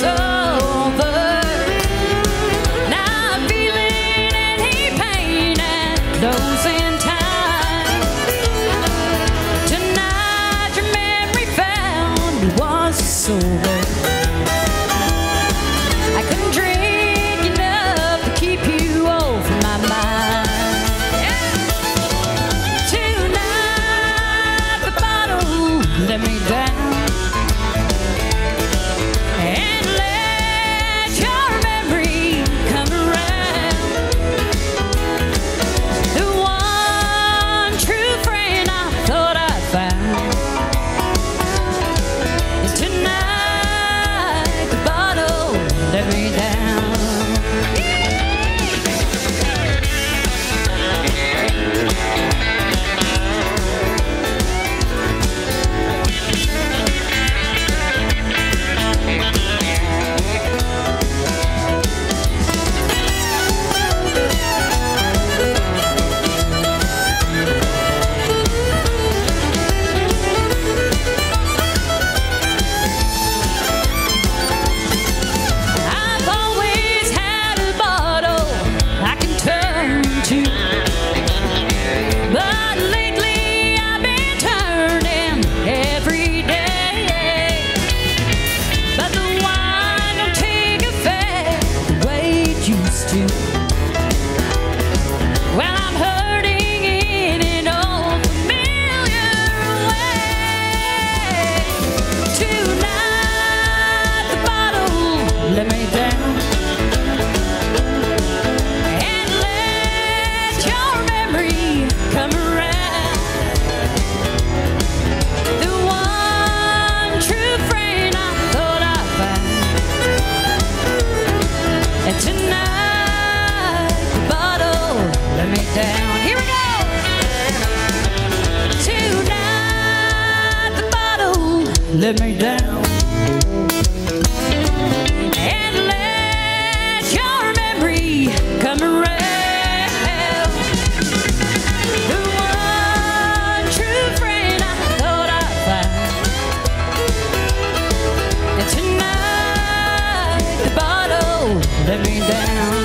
it's over. Now I'm feeling any pain and closing time. Tonight your memory found me once sober. I couldn't drink enough to keep you off my mind. Tonight the bottle let me down. But lately I've been turning every day. But the wine don't take effect the way it used to. Well, I'm hurting in an old familiar way. Tonight the bottle let me down. Come around. The one true friend I thought I found. And tonight the bottle let me down. Here we go. Tonight the bottle let me down. And let your memory come around. Let me down.